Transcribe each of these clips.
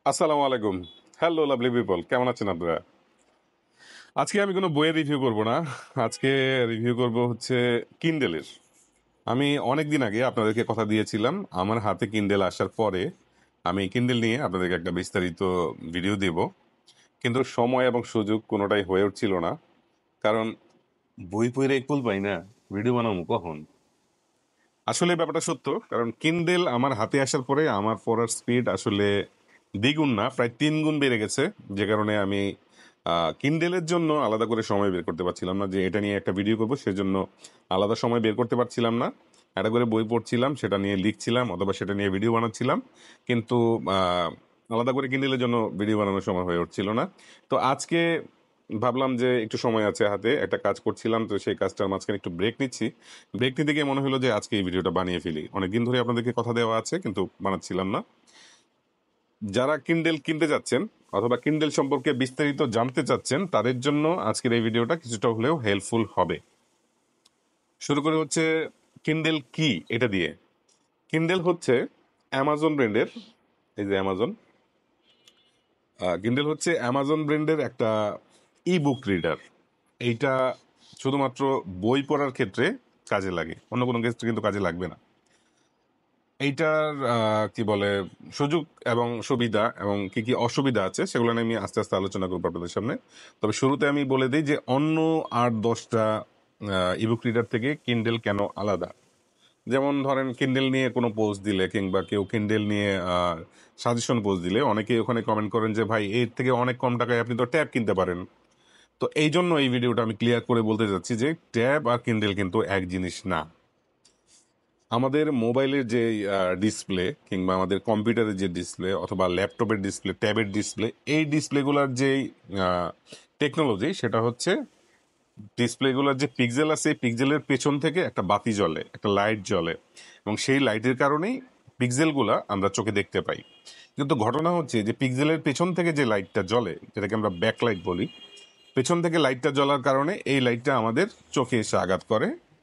আসসালামু আলাইকুম। Hello lovely people, কেমন আছেন আপনারা? আজকে আমি কোনো বইয়ের রিভিউ করব না। আজকে রিভিউ করব হচ্ছে কিন্ডেলের। আমি অনেক দিন আগে আপনাদেরকে কথা দিয়েছিলাম, আমার হাতে কিন্ডেল আসার পরে আমি কিন্ডেল নিয়ে আপনাদেরকে একটা বিস্তারিত ভিডিও দেব, কিন্তু সময় এবং সুযোগ কোনোটাই হয়ে উঠছিল না। কারণ বই পড়ে কুল পাই না, ভিডিও বানাবো কখন? আসলে ব্যাপারটা সত্য, কারণ কিন্ডেল আমার হাতে আসার পরে আমার পড়ার স্পিড আসলে দ্বিগুণ না, প্রায় 3 গুণ বেড়ে গেছে। যে কারণে আমি কিন্ডেলের জন্য আলাদা করে সময় বের করতে পারছিলাম না, যে এটা নিয়ে একটা ভিডিও করবো সেজন্য আলাদা সময় বের করতে পারছিলাম না। একটা করে বই পড়ছিলাম, সেটা নিয়ে লিখছিলাম অথবা সেটা নিয়ে ভিডিও বানাচ্ছিলাম, কিন্তু আলাদা করে কিন্ডেলের জন্য ভিডিও বানানোর সময় হয়ে উঠছিল না। তো আজকে ভাবলাম যে একটু সময় আছে হাতে, একটা কাজ করছিলাম, তো সেই কাজটার মাঝখানে একটু ব্রেক নিচ্ছি। ব্রেক নিতে গিয়ে মনে হলো যে আজকে এই ভিডিওটা বানিয়ে ফেলি। অনেকদিন ধরে আপনাদেরকে কথা দেওয়া আছে কিন্তু বানাচ্ছিলাম না। যারা কিন্ডেল কিনতে যাচ্ছেন অথবা কিন্ডেল সম্পর্কে বিস্তারিত জানতে চাচ্ছেন, তাদের জন্য আজকের এই ভিডিওটা কিছুটা হলেও হেল্পফুল হবে। শুরু করে হচ্ছে কিন্ডেল কি এটা দিয়ে। কিন্ডেল হচ্ছে অ্যামাজন ব্র্যান্ডের, এই যে অ্যামাজন, কিন্ডেল হচ্ছে অ্যামাজন ব্র্যান্ডের একটা ই বুক রিডার। এইটা শুধুমাত্র বই পড়ার ক্ষেত্রে কাজে লাগে, অন্য কোনো ক্ষেত্রে কিন্তু কাজে লাগবে না। এইটার কি বলে, সুযোগ এবং সুবিধা এবং কি কি অসুবিধা আছে সেগুলো নিয়ে আমি আস্তে আস্তে আলোচনা করবো আপনাদের সামনে। তবে শুরুতে আমি বলে দিই যে অন্য 8-10টা ইবুক রিডার থেকে কিন্ডেল কেন আলাদা। যেমন ধরেন কিন্ডেল নিয়ে কোনো পোস্ট দিলে কিংবা কেউ কিন্ডেল নিয়ে সাজেশন পোস্ট দিলে অনেকেই ওখানে কমেন্ট করেন যে ভাই এর থেকে অনেক কম টাকায় আপনি তো ট্যাব কিনতে পারেন। তো এই জন্য এই ভিডিওটা আমি ক্লিয়ার করে বলতে চাচ্ছি যে ট্যাব আর কিন্ডেল কিন্তু এক জিনিস না। আমাদের মোবাইলের যে ডিসপ্লে কিংবা আমাদের কম্পিউটারের যে ডিসপ্লে অথবা ল্যাপটপের ডিসপ্লে, ট্যাবের ডিসপ্লে, এই ডিসপ্লেগুলোর যে টেকনোলজি, সেটা হচ্ছে ডিসপ্লেগুলোর যে পিক্সেল আছে, পিক্সেলের পেছন থেকে একটা বাতি জ্বলে, একটা লাইট জ্বলে, এবং সেই লাইটের কারণেই পিক্সেলগুলা আমরা চোখে দেখতে পাই। কিন্তু ঘটনা হচ্ছে যে পিক্সেলের পেছন থেকে যে লাইটটা জ্বলে, যেটাকে আমরা ব্যাকলাইট বলি, পেছন থেকে লাইটটা জ্বলার কারণে এই লাইটটা আমাদের চোখে এসে আঘাত করে।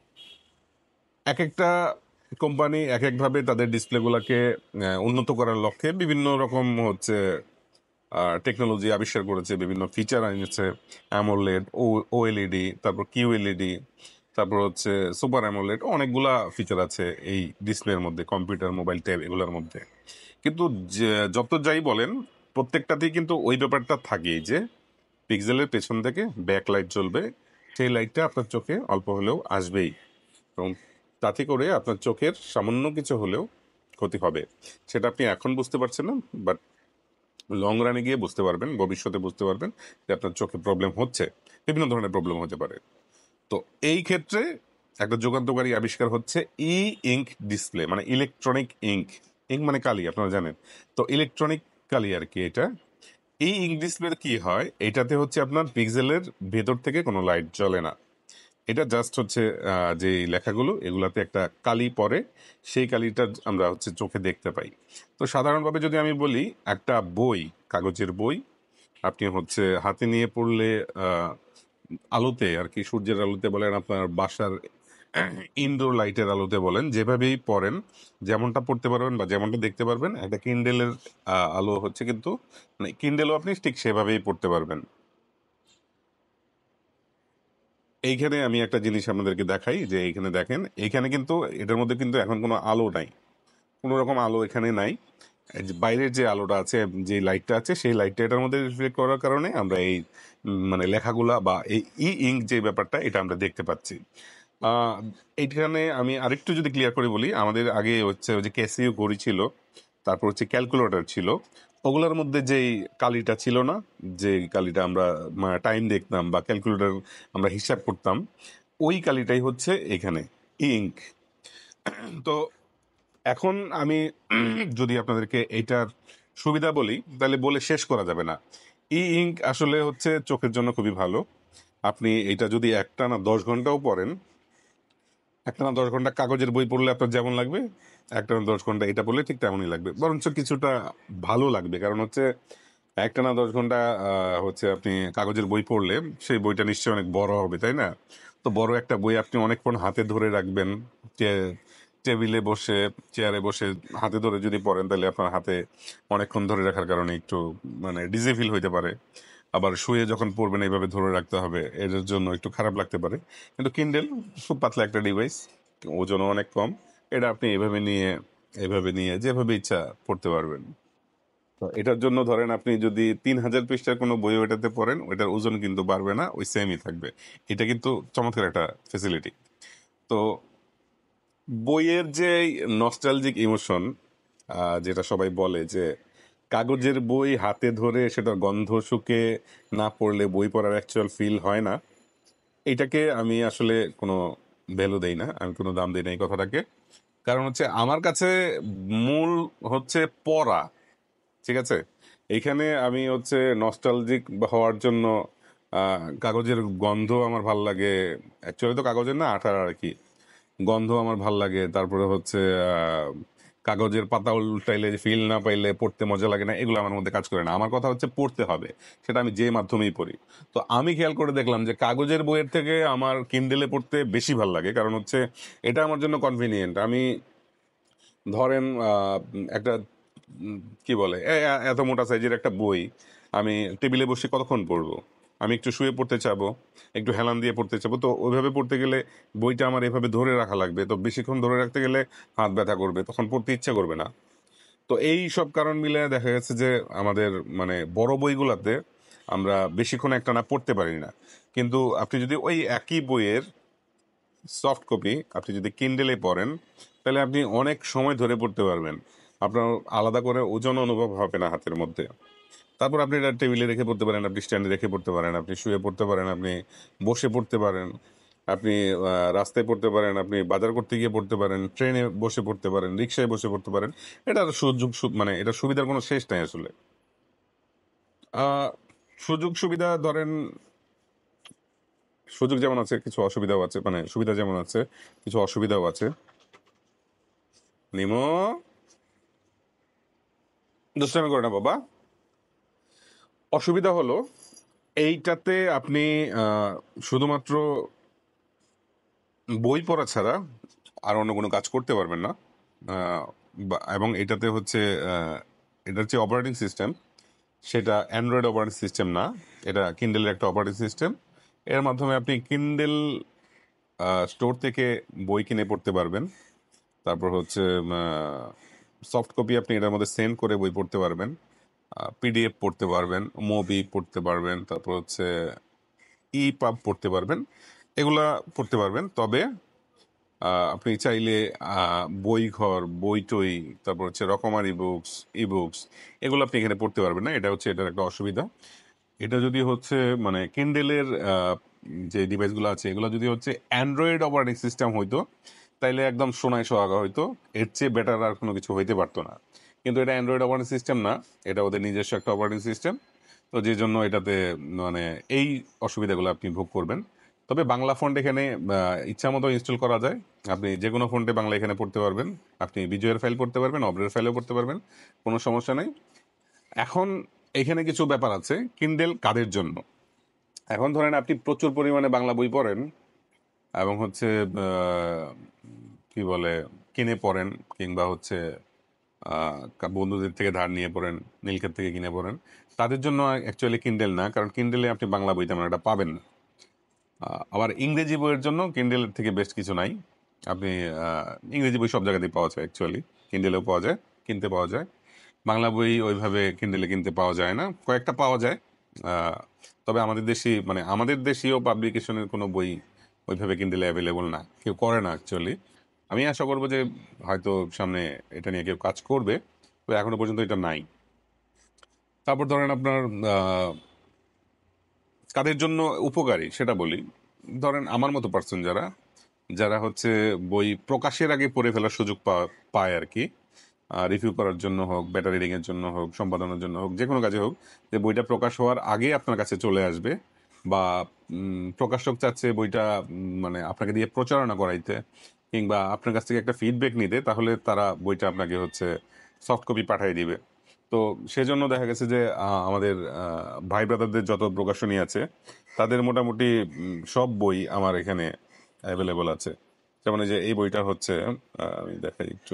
এক একটা কোম্পানি এক একভাবে তাদের ডিসপ্লেগুলোকে উন্নত করার লক্ষ্যে বিভিন্ন রকম হচ্ছে টেকনোলজি আবিষ্কার করেছে, বিভিন্ন ফিচার আনিয়েছে। অ্যামোলেড, ওএলইডি, তারপর কিউএলইডি, তারপর হচ্ছে সুপার অ্যামোলেড, অনেকগুলা ফিচার আছে এই ডিসপ্লের মধ্যে, কম্পিউটার, মোবাইল, ট্যাব এগুলোর মধ্যে। কিন্তু যত যাই বলেন, প্রত্যেকটাতেই কিন্তু ওই ব্যাপারটা থাকেই যে পিক্সেলের পেছন থেকে ব্যাক লাইট জ্বলবে, সেই লাইটটা আপনার চোখে অল্প হলেও আসবেই, এবং তাতে করে আপনার চোখের সামান্য কিছু হলেও ক্ষতি হবে। সেটা আপনি এখন বুঝতে পারছেন না, বাট লং রানে গিয়ে বুঝতে পারবেন, ভবিষ্যতে বুঝতে পারবেন যে আপনার চোখে প্রবলেম হচ্ছে, বিভিন্ন ধরনের প্রবলেম হতে পারে। তো এই ক্ষেত্রে একটা যুগান্তকারী আবিষ্কার হচ্ছে ই ইঙ্ক ডিসপ্লে, মানে ইলেকট্রনিক ইঙ্ক। ইঙ্ক মানে কালি, আপনারা জানেন। তো ইলেকট্রনিক কালি আর কি এটা। এই ইঙ্ক ডিসপ্লে কি হয়, এটাতে হচ্ছে আপনার পিক্সেলের ভেতর থেকে কোনো লাইট জ্বলে না। এটা জাস্ট হচ্ছে যে লেখাগুলো এগুলাতে একটা কালি পড়ে, সেই কালিটা আমরা হচ্ছে চোখে দেখতে পাই। তো সাধারণভাবে যদি আমি বলি, একটা বই, কাগজের বই আপনি হচ্ছে হাতে নিয়ে পড়লে আলোতে আর কি, সূর্যের আলোতে বলেন, আপনার বাসার ইনডোর লাইটের আলোতে বলেন, যেভাবেই পড়েন, যেমনটা পড়তে পারবেন বা যেমনটা দেখতে পারবেন, একটা কিন্ডেলের আলো হচ্ছে কিন্তু, মানে কিন্ডেলও আপনি ঠিক সেভাবেই পড়তে পারবেন। এইখানে আমি একটা জিনিস আপনাদেরকে দেখাই, যে এইখানে দেখেন, এইখানে কিন্তু এটার মধ্যে কিন্তু এখন কোনো আলো নাই, কোনো রকম আলো এখানে নাই। এই যে বাইরের যে আলোটা আছে, যে লাইটটা আছে, সেই লাইটটা এটার মধ্যে রিফ্লেক্ট করার কারণে আমরা এই মানে লেখাগুলা বা এই ই ইঙ্ক যে ব্যাপারটা, এটা আমরা দেখতে পাচ্ছি। আহ, এইখানে আমি আরেকটু যদি ক্লিয়ার করে বলি, আমাদের আগে হচ্ছে ওই যে ক্যাসিও ঘড়ি ছিল, তারপর হচ্ছে ক্যালকুলেটর ছিল, ওগুলোর মধ্যে যেই কালিটা ছিল না, যে কালিটা আমরা টাইম দেখতাম বা ক্যালকুলেটর আমরা হিসাব করতাম, ওই কালিটাই হচ্ছে এখানে ইঙ্ক। তো এখন আমি যদি আপনাদেরকে এইটার সুবিধা বলি, তাহলে বলে শেষ করা যাবে না। ই ইঙ্ক আসলে হচ্ছে চোখের জন্য খুবই ভালো। আপনি এটা যদি একটানা 10 ঘন্টাও পড়েন, একটানা 10 ঘন্টা কাগজের বই পড়লে আপনার যেমন লাগবে, একটানা 10 ঘন্টা এটা পড়লে ঠিক তেমনই লাগবে, বরঞ্চ কিছুটা ভালো লাগবে। কারণ হচ্ছে একটানা 10 ঘন্টা হচ্ছে আপনি কাগজের বই পড়লে সেই বইটা নিশ্চয়ই অনেক বড় হবে, তাই না? তো বড় একটা বই আপনি অনেকক্ষণ হাতে ধরে রাখবেন, টেবিলে বসে চেয়ারে বসে হাতে ধরে যদি পড়েন তাহলে আপনার হাতে অনেকক্ষণ ধরে রাখার কারণে একটু মানে ডিজে ফিল হইতে পারে। আবার শুয়ে যখন পড়বেন এইভাবে ধরে রাখতে হবে, এর জন্য একটু খারাপ লাগতে পারে। কিন্তু কিন্ডেল খুব পাতলা একটা ডিভাইস, ওজনও অনেক কম। এটা আপনি এভাবে নিয়ে যেভাবে ইচ্ছা পড়তে পারবেন। তো এটার জন্য ধরেন আপনি যদি 3000 পৃষ্ঠার কোনো বই ওইটাতে পড়েন, ওইটার ওজন কিন্তু বাড়বে না, ওই সেমই থাকবে। এটা কিন্তু চমৎকার একটা ফেসিলিটি। তো বইয়ের যে নস্টালজিক ইমোশন, যেটা সবাই বলে যে কাগজের বই হাতে ধরে সেটার গন্ধ শুকে না পড়লে বই পড়ার অ্যাকচুয়াল ফিল হয় না, এটাকে আমি আসলে কোনো ভ্যালু দেই না, আমি কোনো দাম দিই না এই কথাটাকে। কারণ হচ্ছে আমার কাছে মূল হচ্ছে পড়া, ঠিক আছে? এইখানে আমি হচ্ছে নস্টালজিক হওয়ার জন্য কাগজের গন্ধ আমার ভাল লাগে। অ্যাকচুয়ালি তো কাগজের না, আঠার আর কি, গন্ধ আমার ভাল লাগে। তারপরে হচ্ছে কাগজের পাতা উল্টাইলে ফিল না পাইলে পড়তে মজা লাগে না, এগুলো আমার মধ্যে কাজ করে না। আমার কথা হচ্ছে পড়তে হবে, সেটা আমি যে মাধ্যমেই পড়ি। তো আমি খেয়াল করে দেখলাম যে কাগজের বইয়ের থেকে আমার কিন্ডেলে পড়তে বেশি ভাল লাগে। কারণ হচ্ছে এটা আমার জন্য কনভিনিয়েন্ট। আমি ধরেন একটা কি বলে এত মোটা সাইজের একটা বই আমি টেবিলে বসে কতক্ষণ পড়বো? আমি একটু শুয়ে পড়তে চাবো, একটু হেলান দিয়ে পড়তে চাবো। তো ওইভাবে পড়তে গেলে বইটা আমার এভাবে ধরে রাখা লাগবে। তো বেশিক্ষণ ধরে রাখতে গেলে হাত ব্যথা করবে, তখন পড়তে ইচ্ছা করবে না। তো এই সব কারণ মিলে দেখা গেছে যে আমাদের মানে বড় বইগুলাতে আমরা বেশিক্ষণ একটানা পড়তে পারি না। কিন্তু আপনি যদি ওই একই বইয়ের সফট কপি আপনি যদি কিন্ডেলে পড়েন, তাহলে আপনি অনেক সময় ধরে পড়তে পারবেন। আপনার আলাদা করে ওজন অনুভব হবে না হাতের মধ্যে। তারপর আপনি এটা টেবিলে রেখে পড়তে পারেন, আপনি স্ট্যান্ডে রেখে পড়তে পারেন, আপনি শুয়ে পড়তে পারেন, আপনি বসে পড়তে পারেন, আপনি রাস্তায় পড়তে পারেন, আপনি বাজার করতে গিয়ে পড়তে পারেন, ট্রেনে বসে পড়তে পারেন, রিক্সায় বসে পড়তে পারেন। এটার মানে এটা সুবিধার কোনো শেষ নাই আসলে। আহ, সুযোগ সুবিধা ধরেন, সুযোগ যেমন আছে কিছু অসুবিধাও আছে, মানে সুবিধা যেমন আছে কিছু অসুবিধাও আছে। নিমো, দুষ্টামি করে না বাবা। অসুবিধা হলো এইটাতে আপনি শুধুমাত্র বই পড়া ছাড়া আর অন্য কোনো কাজ করতে পারবেন না। আহ, এবং এটাতে হচ্ছে এটার যে অপারেটিং সিস্টেম, সেটা অ্যান্ড্রয়েড অপারেটিং সিস্টেম না, এটা কিন্ডেলের একটা অপারেটিং সিস্টেম। এর মাধ্যমে আপনি কিন্ডেল স্টোর থেকে বই কিনে পড়তে পারবেন। তারপর হচ্ছে সফট কপি আপনি এটার মধ্যে সেন্ড করে বই পড়তে পারবেন, পিডিএফ পড়তে পারবেন, মুভি পড়তে পারবেন, তারপর হচ্ছে ই পাব পড়তে পারবেন, এগুলা পড়তে পারবেন। তবে আপনি চাইলে বই ঘর, বই টই, তারপর হচ্ছে রকমারি বুকস, ই বুকস, এগুলো আপনি এখানে পড়তে পারবেন না। এটা হচ্ছে এটার একটা অসুবিধা। এটা যদি হচ্ছে মানে কিন্ডেলের যে ডিভাইসগুলো আছে এগুলো যদি হচ্ছে অ্যান্ড্রয়েড অপারেটিং সিস্টেম হইতো, তাইলে একদম সোনায় সোহাগা হইতো, এর চেয়ে বেটার আর কোনো কিছু হইতে পারতো না। কিন্তু এটা অ্যান্ড্রয়েড অপারেটিং সিস্টেম না, এটা ওদের নিজস্ব একটা অপারেটিং সিস্টেম। তো যে জন্য এটাতে মানে এই অসুবিধাগুলো আপনি ভোগ করবেন। তবে বাংলা ফন্ট এখানে ইচ্ছা মতো ইনস্টল করা যায়। আপনি যে কোনো ফন্টে বাংলা এখানে পড়তে পারবেন, আপনি বিজয়ের ফাইল পড়তে পারবেন, অব্রের ফাইলও পড়তে পারবেন, কোনো সমস্যা নেই। এখন এখানে কিছু ব্যাপার আছে কিন্ডেল কাদের জন্য। এখন ধরেন আপনি প্রচুর পরিমাণে বাংলা বই পড়েন এবং হচ্ছে কি বলে কিনে পড়েন, কিংবা হচ্ছে বন্ধুদের থেকে ধার নিয়ে পড়েন, নীলক্ষেত থেকে কিনে পড়েন, তাদের জন্য অ্যাকচুয়ালি কিন্ডেল না, কারণ কিন্ডেলে আপনি বাংলা বই তেমন একটা পাবেন না। আবার ইংরেজি বইয়ের জন্য কিন্ডেলের থেকে বেস্ট কিছু নাই। আপনি ইংরেজি বই সব জায়গাতেই পাওয়া যায়, অ্যাকচুয়ালি কিন্ডেলেও পাওয়া যায়, কিনতে পাওয়া যায়। বাংলা বই ওইভাবে কিন্ডেলে কিনতে পাওয়া যায় না, কয়েকটা পাওয়া যায়। আহ, তবে আমাদের দেশীয় পাবলিকেশনের কোনো বই ওইভাবে কিন্ডেলে অ্যাভেলেবল না, কেউ করে না অ্যাকচুয়ালি। আমি আশা করবো যে হয়তো সামনে এটা নিয়ে কেউ কাজ করবে, তো এখনো পর্যন্ত এটা নাই। তারপর ধরেন আপনার কাদের জন্য উপকারী সেটা বলি। ধরেন আমার মতো পার্সন যারা যারা হচ্ছে বই প্রকাশের আগে পড়ে ফেলার সুযোগ পায় আর কি, রিভিউ করার জন্য হোক, বেটা রিডিং এর জন্য হোক, সম্পাদনার জন্য হোক, যে কোনো কাজে হোক, যে বইটা প্রকাশ হওয়ার আগে আপনার কাছে চলে আসবে, বা প্রকাশক চাচ্ছে বইটা মানে আপনাকে দিয়ে প্রচারণা করাইতে, কিংবা আপনার কাছ থেকে একটা ফিডব্যাক নিতে, তাহলে তারা বইটা আপনাকে হচ্ছে সফট কপি পাঠিয়ে দিবে। তো সেজন্য দেখা গেছে যে আমাদের ভাই ব্রাদারদের যত প্রকাশনী আছে তাদের মোটামুটি সব বই আমার এখানে অ্যাভেলেবল আছে। যেমন এই যে এই বইটা হচ্ছে, আমি দেখাই একটু,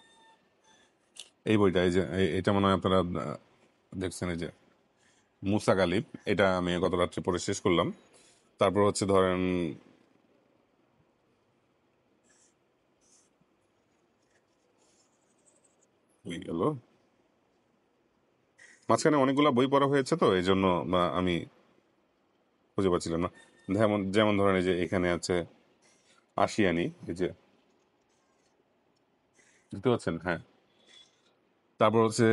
এই বইটা, এই যে এটা মনে হয় আপনারা দেখছেন, এই যে মুসা গালিব, এটা আমি গত রাত্রে পড়ে শেষ করলাম। তারপর হচ্ছে ধরেন হয়ে গেল, মাঝখানে অনেকগুলা বই পড়া হয়েছে তো এই জন্য আমি খুঁজে পাচ্ছিলাম না। যেমন যেমন ধরেন এই যে এখানে আছে আশিয়ানি, এই যে দেখতে পাচ্ছেন, হ্যাঁ। তারপর হচ্ছে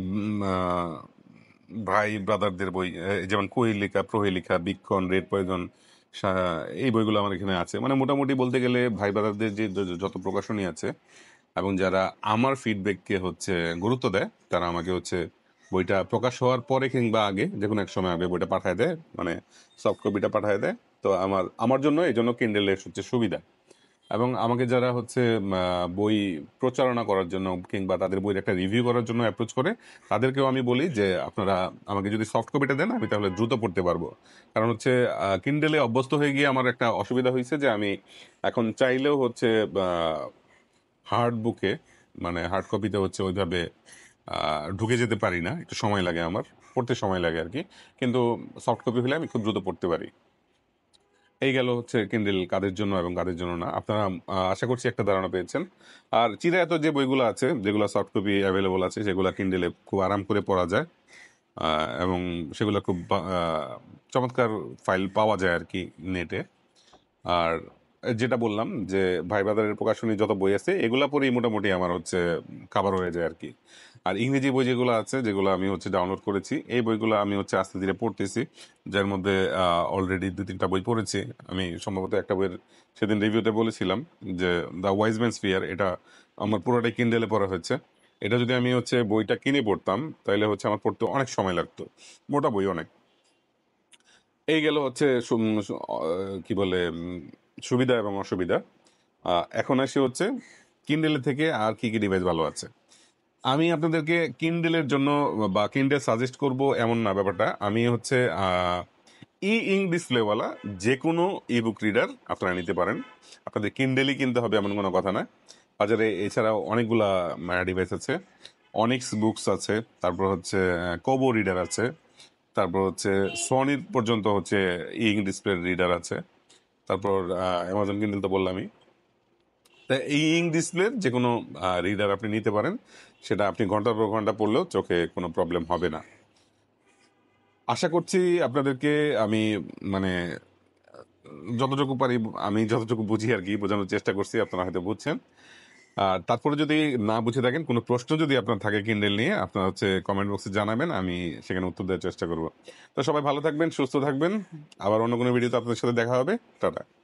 ভাই ব্রাদারদের বই, যেমন কোয়েলিকা, প্রহেলিকা, বিক্ষণ, রেড পয়জন, এই বইগুলো আমার এখানে আছে। মানে মোটামুটি বলতে গেলে ভাই ব্রাদারদের যে যত প্রকাশনী আছে, এবং যারা আমার ফিডব্যাককে হচ্ছে গুরুত্ব দেয়, তারা আমাকে হচ্ছে বইটা প্রকাশ হওয়ার পরে কিংবা আগে যে কোনো এক সময় আগে বইটা পাঠায় দেয়, মানে সফট কপিটা পাঠায় দেয়। তো আমার আমার জন্য এই জন্য কিন্ডেলের হচ্ছে সুবিধা। এবং আমাকে যারা হচ্ছে বই প্রচারণা করার জন্য কিংবা তাদের বইয়ের একটা রিভিউ করার জন্য অ্যাপ্রোচ করে, তাদেরকেও আমি বলি যে আপনারা আমাকে যদি সফট কপিটা দেন আমি তাহলে দ্রুত পড়তে পারবো। কারণ হচ্ছে কিন্ডেলে অভ্যস্ত হয়ে গিয়ে আমার একটা অসুবিধা হয়েছে যে আমি এখন চাইলেও হচ্ছে হার্ড বুকে, মানে হার্ড কপিতে হচ্ছে ওইভাবে ঢুকে যেতে পারি না, একটু সময় লাগে, আমার পড়তে সময় লাগে আর কি। কিন্তু সফট কপি হলে আমি খুব দ্রুত পড়তে পারি। এই গেল হচ্ছে কিন্ডেল কাদের জন্য এবং কাদের জন্য না, আপনারা আশা করছি একটা ধারণা পেয়েছেন। আর চিরায়ত যে বইগুলো আছে, যেগুলো সফট কপি অ্যাভেলেবল আছে, সেগুলো কিন্ডেলে খুব আরাম করে পড়া যায়, এবং সেগুলো খুব চমৎকার ফাইল পাওয়া যায় আর কি নেটে। আর যেটা বললাম যে ভাই ব্রাদারের প্রকাশনী যত বই আছে এগুলা পড়েই মোটামুটি আমার হচ্ছে কাভার হয়ে যায় আর কি। আর ইংরেজি বই যেগুলো আছে, যেগুলো আমি হচ্ছে ডাউনলোড করেছি, এই বইগুলো আমি হচ্ছে আস্তে ধীরে পড়তেছি, যার মধ্যে অলরেডি 2-3টা বই পড়েছি। আমি সম্ভবত একটা বইয়ের সেদিন রিভিউতে বলেছিলাম যে দ্য ওয়াইজ ম্যানস ফিয়ার, এটা আমার পুরোটাই কিন্ডেলে পড়া হয়েছে। এটা যদি আমি হচ্ছে বইটা কিনে পড়তাম তাহলে হচ্ছে আমার পড়তে অনেক সময় লাগতো, মোটা বই অনেক। এই গেল হচ্ছে কি বলে সুবিধা এবং অসুবিধা। এখন আসি হচ্ছে কিন্ডেলের থেকে আর কি কি ডিভাইস ভালো আছে। আমি আপনাদেরকে কিন্ডেলের জন্য বা কিন্ডেল সাজেস্ট করব এমন না ব্যাপারটা। আমি হচ্ছে ই ইঙ্ক ডিসপ্লেওয়ালা যে কোনো ইবুক রিডার আপনারা নিতে পারেন। আপনাদের কিন্ডেলই কিনতে হবে এমন কোনো কথা না। বাজারে এছাড়াও অনেকগুলা ডিভাইস আছে, অনিক্স বুকস আছে, তারপর হচ্ছে কোবো রিডার আছে, তারপর হচ্ছে সনির পর্যন্ত হচ্ছে ইঙ্ক ডিসপ্লে রিডার আছে। তারপর অ্যামাজন কিন্ডেল তো বললামই। তাই এই ইঙ্ক ডিসপ্লের যে কোনো রিডার আপনি নিতে পারেন, সেটা আপনি ঘন্টার পর ঘন্টা পড়লেও চোখে কোনো প্রবলেম হবে না। আশা করছি আপনাদেরকে আমি মানে যতটুকু পারি, আমি যতটুকু বুঝি আর কি বোঝানোর চেষ্টা করছি, আপনারা হয়তো বুঝছেন। আর তারপরে যদি না বুঝে থাকেন, কোনো প্রশ্ন যদি আপনার থাকে কিন্ডেল নিয়ে, আপনার হচ্ছে কমেন্ট বক্সে জানাবেন, আমি সেখানে উত্তর দেওয়ার চেষ্টা করব। তো সবাই ভালো থাকবেন, সুস্থ থাকবেন। আবার অন্য কোনো ভিডিওতে আপনাদের সাথে দেখা হবে। টাটা।